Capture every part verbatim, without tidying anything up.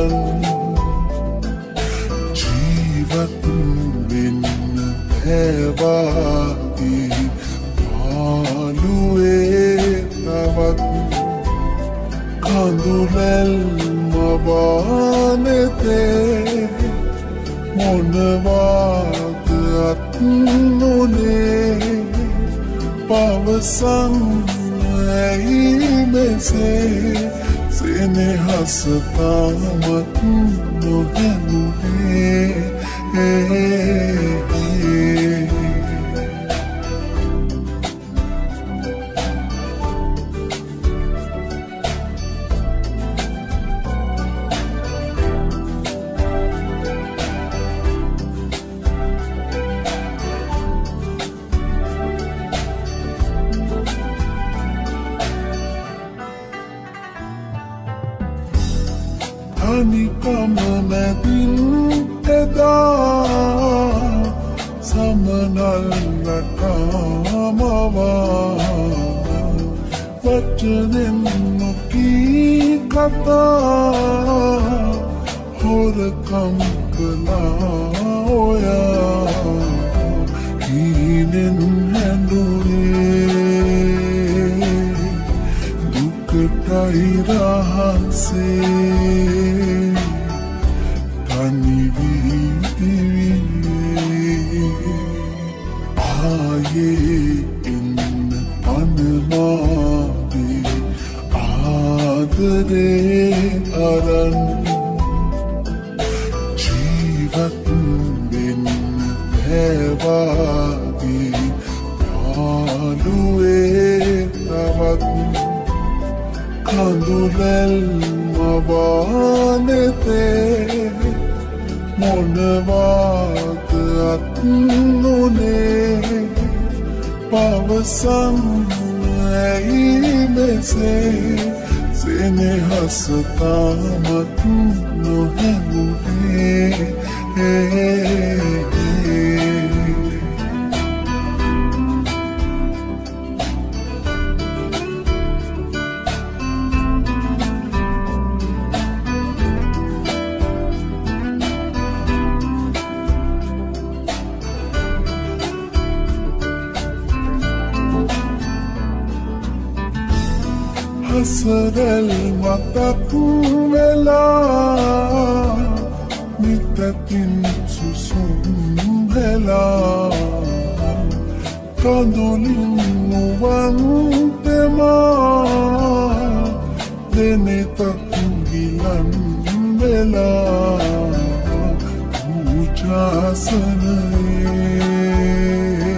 අරන් ජීවත් වෙන්න බෑවාති පාළුවේ තවත් කඳුලැල් මවානෙතේ මොනවාද අත් නොනේ පවසන් ඇයි මෙසේ සෙනෙහස තාමත් නොහැනුනේ අනිකම මැදින් එදා සමනල් නටාමවා වචනෙන් නොකී කතා හොරකම් කළා ඔයා හීනෙන් හැඳුනේ දුකටයි රහසේ එන්න අනමාවේ ආදරේ අරන් ජීවත් වෙන්න බෑවාගේ පාළුවේ තවත් කඳුලැල් මවානෙතේ මොනවාද අත් නොනේ පවසන් ඇයි මෙසේ සෙනෙහස තාමත් නොහැනුනේ හසරල් මතක් වෙලා මිතකින් සුසුම් වෙලා කඳුලින් මුවන් තෙමා දෙනෙතක් ගිලන් වෙලා උචාසනයේ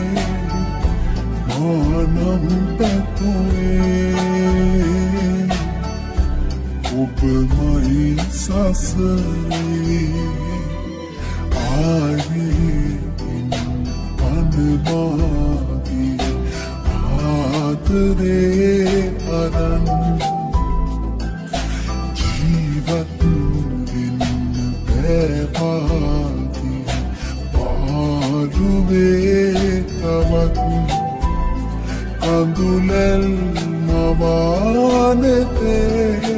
මානම් පැතුවේ ඔබමයි සසරේ ආයෙත් අනමාගේ ආදරේ අරන් ජීවත් වෙන්න බෑවාගේ පාළුවේ තවත් කඳුලැල් මවානෙතේ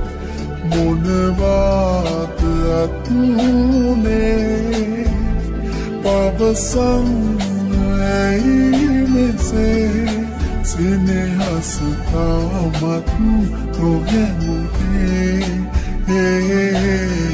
මොනවාද අත් නොනේ පවසන් ඇයි මෙසේ සෙනෙහස තාමත් නොහැනුනේ